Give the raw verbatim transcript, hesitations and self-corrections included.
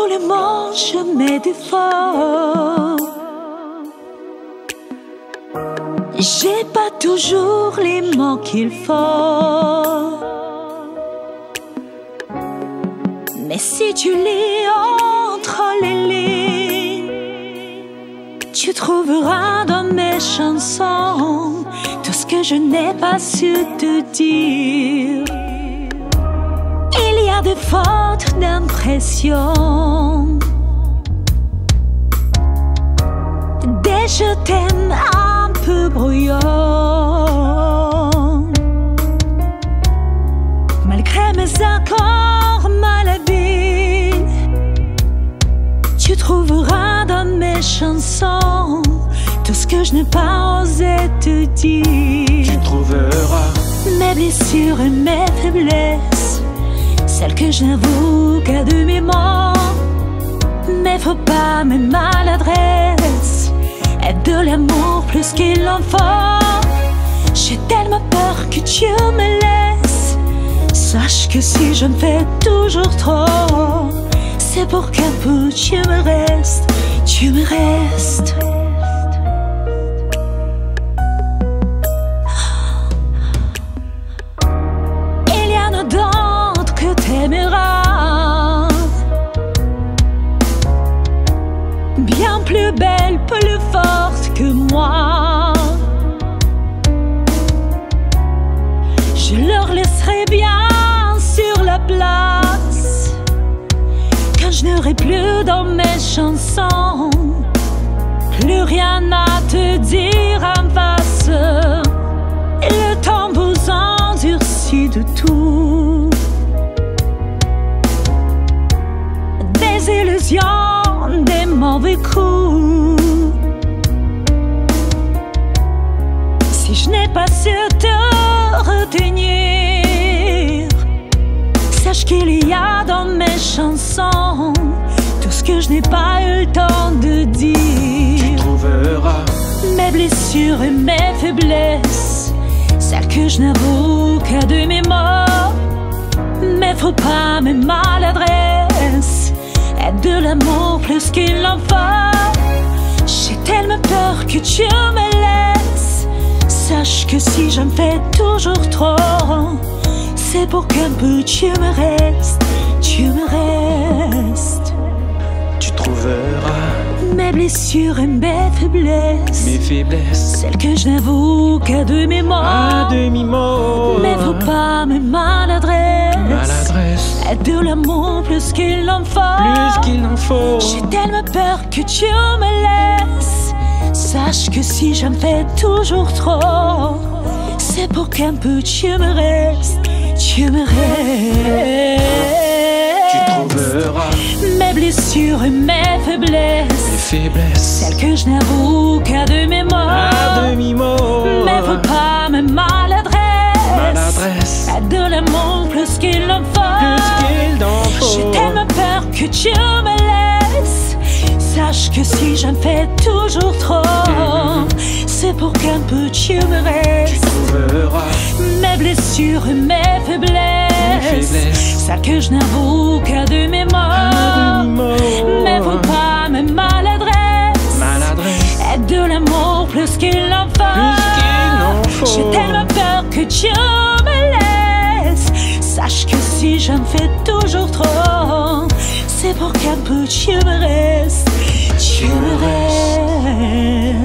les mots, je mets des forts. J'ai pas toujours les mots qu'il faut. Mais si tu lis entre les lignes, tu trouveras dans mes chansons tout ce que je n'ai pas su te dire. Il y a des fautes d'impression, des je t'aime un peu brouillons. Malgré mes accords malhabiles, tu trouveras dans mes chansons tout ce que je n'ai pas osé te dire. Tu trouveras mes blessures et mes faiblesses, celles que je n'avoue qu'à demi-mot. Mes faux pas, mes maladresses, et de l'amour plus qu'il en faut. J'ai tellement peur que tu me laisses. Sache que si je me fais toujours trop, c'est pour qu'un peu tu me restes, tu me restes. Il y en a d'autres que t'aimeras, bien plus belle, plus forte que moi. Je leur laisserai bien sur la place quand je n'aurai plus dans mes chansons plus rien à te dire en face. Le temps vous endurcit de tout, des illusions, des mauvais coups. Si je n'ai pas su te retenir, sache qu'il y a dans mes chansons tout ce que je n'ai pas eu le temps de dire. Tu trouveras mes blessures et mes faiblesses, celles que je n'avoue qu'à demi-mot. Mes faux pas, mes maladresses, et de l'amour plus qu'il en faut. J'ai tellement peur que tu me laisses. Sache que si je me fais toujours trop, c'est pour qu'un peu tu me restes, tu me restes. Tu trouveras mes blessures et mes faiblesses, mes faiblesses, celles que je n'avoue qu'à demi-mot. À demi-mot. Mes faux pas, mes maladresses, maladresses, et de l'amour plus qu'il en faut. Plus qu'il en faut. J'ai tellement peur que tu me laisses. Sache que si je me fais toujours trop, c'est pour qu'un peu tu me restes, tu me restes. Tu trouveras mes blessures et mes faiblesses, mes faiblesses, celles que je n'avoue qu'à demi-mot. À demi-mot. Mes faux pas, mes maladresses, maladresses, et de l'amour plus qu'il en faut. Plus qu'il en faut. J'ai tellement peur que tu me laisses. Sache que si je me fais toujours trop, mmh. c'est pour qu'un peu tu me restes. Tu trouveras mes blessures et mes faiblesses, mes faiblesses, celles que je n'avoue qu'à demi-mot. Demi mes faux pas, mes maladresses, maladresses, et de l'amour plus qu'il en faut. Plus qu'il en faut. J'ai tellement peur que tu me laisses. Sache que si je me fais toujours trop, c'est pour qu'un peu tu me restes, tu me restes.